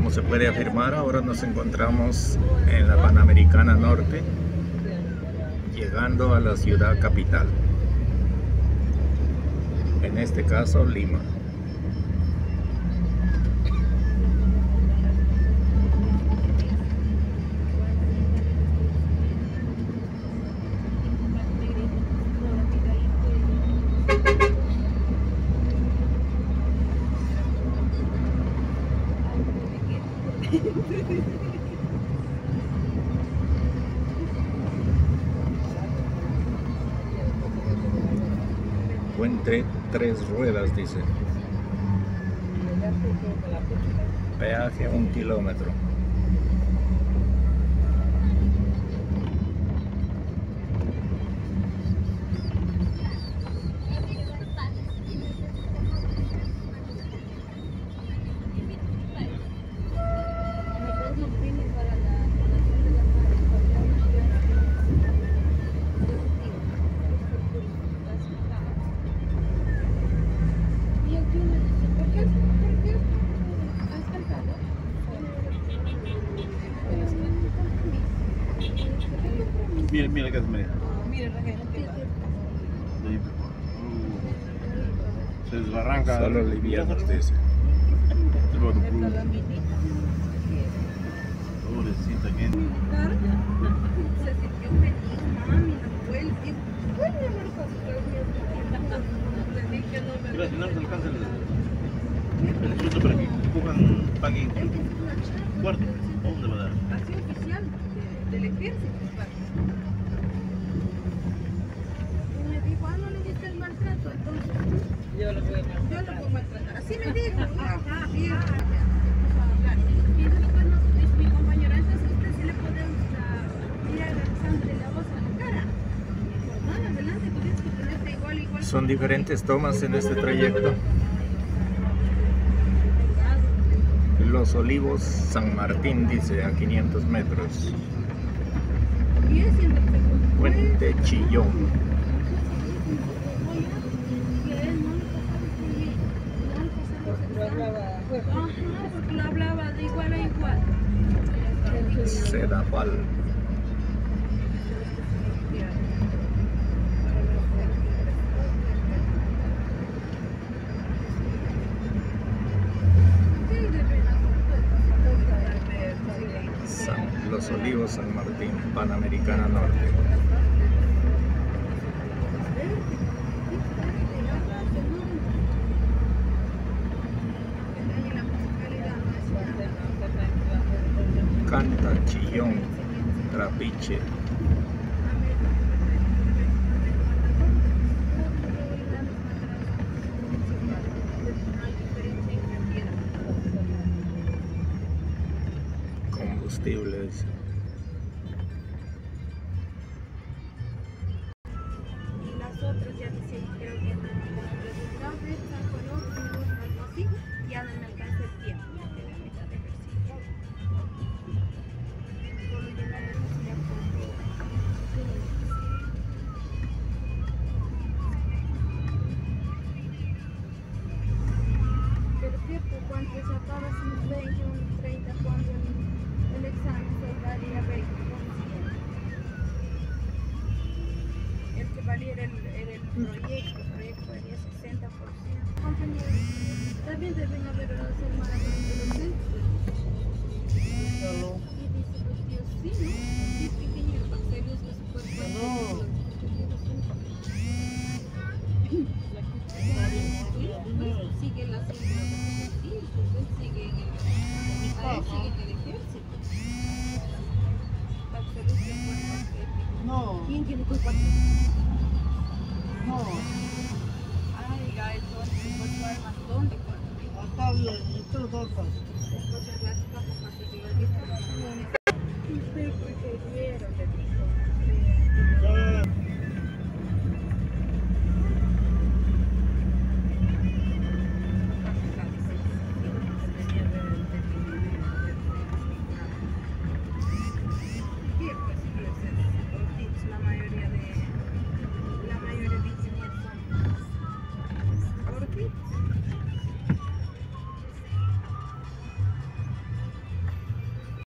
Como se puede afirmar, ahora nos encontramos en la Panamericana Norte, llegando a la ciudad capital, en este caso Lima. Puente 3 ruedas, dice. Peaje 1 kilómetro. Mira que María. Mira, Se desbarranca. Solo livianos, dice. Pobrecita gente. se sintió feliz, mami, la abuela. Y bueno, mi amor, le dije que no me... Gracias, no nos alcanza el insulto para que cojan, paguen cuarto. ¿A dónde va a dar? Así oficial del ejército. Y me dijo, no le diste el maltrato, entonces yo lo puedo maltratar. Así me dijo, ajá, bien. Y después mi compañera, entonces usted sí le puede tirar sangre de la voz a la cara. Pues nada, adelante, tú tienes que ponerte igual. Son diferentes tomas en este trayecto. Los Olivos, San Martín, dice, a 500 metros. Puente Chillón. Ajá, porque lo hablaba de igual a igual. Sedapal. Los Olivos, San Martín, Panamericana Norte. Canta, Chillón, Trapiche. Combustibles. Y las otras ya decían, creo que no algo así, ya no me alcanza el tiempo, ya quedé a mitad de ejercicio. Solo llegar a ya pero cierto, cuando sacabas unos 20, unos 30, cuando el examen salía 20%. El que valiera el proyecto valía 60%. Compañeros, también deben haber hermanas adolescentes. Y dice, pues Dios, sí, ¿no? Sí, es pequeño, para que se luzca su cuerpo. Sigue la ciencia, sí, pues sigue en el ejército. Para que se luzca el cuerpo atlético. No. ¿Quién tiene culpa? No, Ay, ya, entonces, pues, ¿dónde? hasta bien, y tú dos.